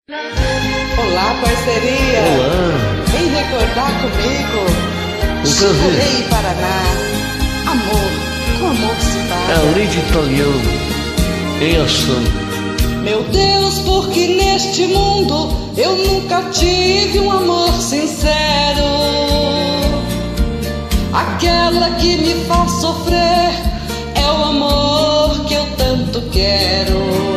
Olá, parceria! Olá! Vem recordar comigo Chico Rei Paraná. Amor, com amor se É a paga. lei de Italiano em ação. Meu Deus, porque neste mundo eu nunca tive um amor sincero. Aquela que me faz sofrer é o amor que eu tanto quero.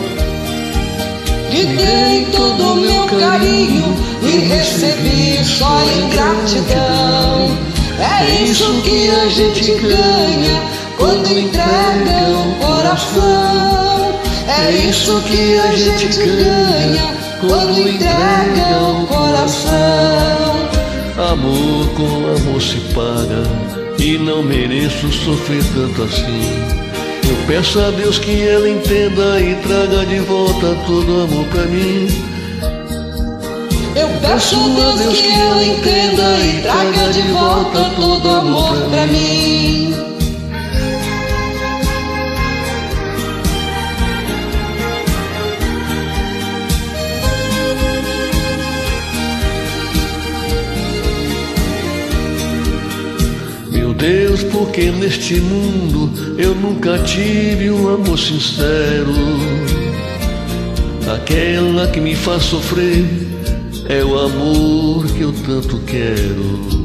Lhe dei todo o meu carinho e recebi só ingratidão. É isso que a gente ganha quando entrega o coração. É isso que a gente ganha quando entrega o coração. Amor com amor se paga, e não mereço sofrer tanto assim. Eu peço a Deus que ela entenda e traga de volta todo amor pra mim. Eu peço a Deus que ela entenda e traga de volta todo amor pra mim. Meu Deus, porque neste mundo eu nunca tive um amor sincero. Aquela que me faz sofrer é o amor que eu tanto quero.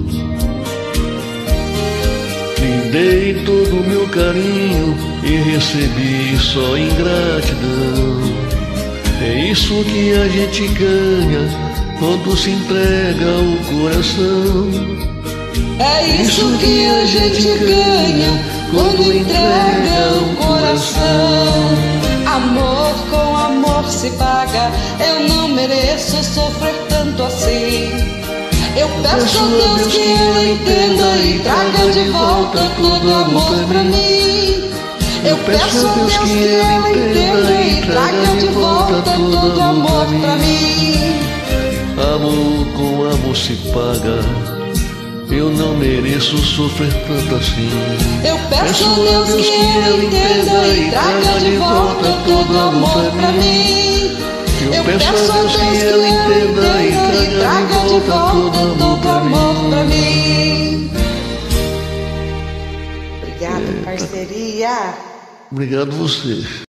Lhe dei todo o meu carinho e recebi só ingratidão. É isso que a gente ganha quando se entrega o coração. É isso que a gente ganha quando entrega o coração. Amor com amor se paga, eu não mereço sofrer tanto assim. Eu peço a Deus que ela entenda e traga de volta todo amor pra mim. Eu peço a Deus que ela entenda e traga de volta todo amor pra mim. Amor com amor se paga, eu não mereço sofrer tanto assim. Eu peço a Deus que ela entenda e traga de volta todo amor pra mim. Eu peço a Deus que ela entenda e traga de volta todo amor pra mim. Obrigado, parceria. Obrigado você.